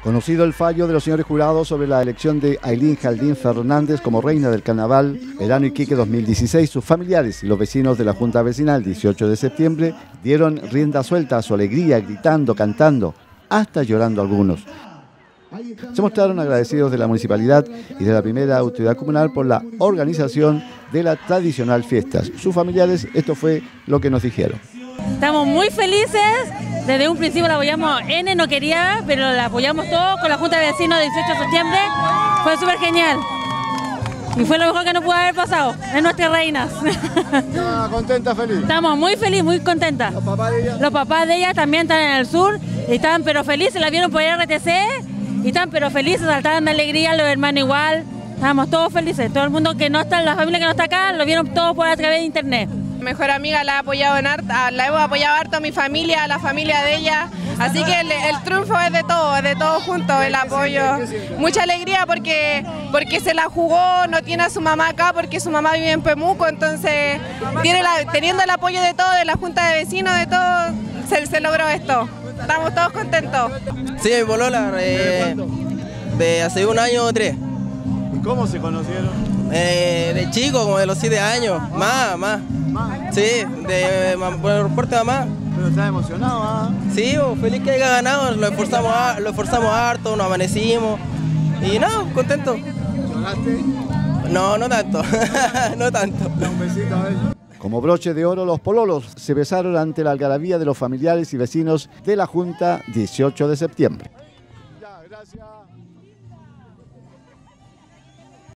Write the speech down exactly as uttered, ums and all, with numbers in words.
Conocido el fallo de los señores jurados sobre la elección de Ailín Jaldín Fernández como reina del Carnaval Verano Iquique dos mil dieciséis, sus familiares y los vecinos de la Junta Vecinal dieciocho de septiembre dieron rienda suelta a su alegría, gritando, cantando, hasta llorando algunos. Se mostraron agradecidos de la municipalidad y de la primera autoridad comunal por la organización de la tradicional fiesta. Sus familiares, esto fue lo que nos dijeron. Estamos muy felices, desde un principio la apoyamos, N no quería, pero la apoyamos todos con la Junta de Vecinos del dieciocho de septiembre, fue súper genial. Y fue lo mejor que nos pudo haber pasado, es nuestras reinas. ¿Está contenta, feliz? Estamos muy felices, muy contentas. ¿Los papás de ella? Los papás de ella también están en el sur, y están pero felices, la vieron por R T C, y están pero felices, saltaban de alegría, los hermanos igual. Estamos todos felices, todo el mundo que no está, la familia que no está acá, lo vieron todos por a través de internet. Mejor amiga la ha apoyado en harta, la hemos apoyado harto a mi familia, a la familia de ella, así que el, el triunfo es de todos, es de todos juntos el apoyo. Mucha alegría porque, porque se la jugó, no tiene a su mamá acá porque su mamá vive en Pemuco, entonces tiene la, teniendo el apoyo de todos, de la Junta de Vecinos, de todos, se, se logró esto. Estamos todos contentos. Sí, mi polola, eh, de hace un año o tres. ¿Y cómo se conocieron? Eh, de chico, como de los siete años, más, más. Sí, de, por parte de mamá. Pero estás emocionado, ¿ah? Sí, feliz que haya ganado, lo esforzamos, lo esforzamos harto, nos amanecimos y no, contento. ¿Lloraste? No, no tanto, no tanto. Un besito a ella. Como broche de oro, los pololos se besaron ante la algarabía de los familiares y vecinos de la Junta dieciocho de septiembre. Ya, gracias.